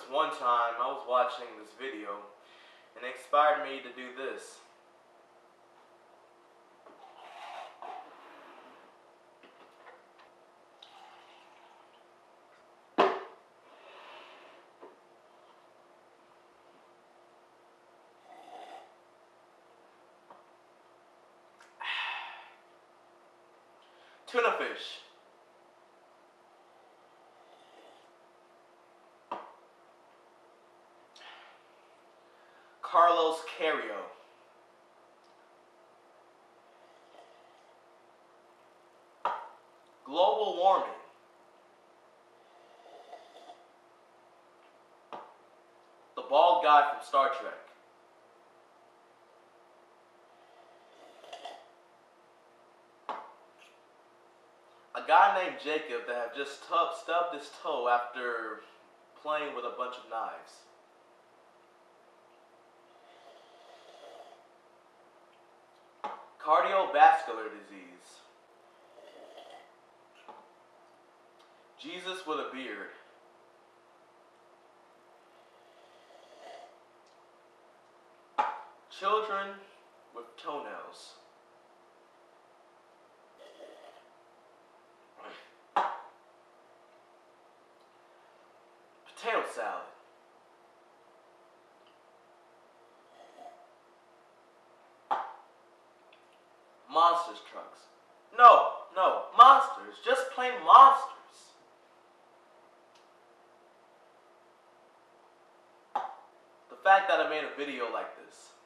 one time I was watching this video and it inspired me to do this. Tuna fish. Carlos Carrio. Global warming. The bald guy from Star Trek. A guy named Jacob that have just stubbed his toe after playing with a bunch of knives. Cardiovascular disease. Jesus with a beard. Children with toenails. Potato salad. Monsters trucks. No, monsters. Just plain monsters. The fact that I made a video like this.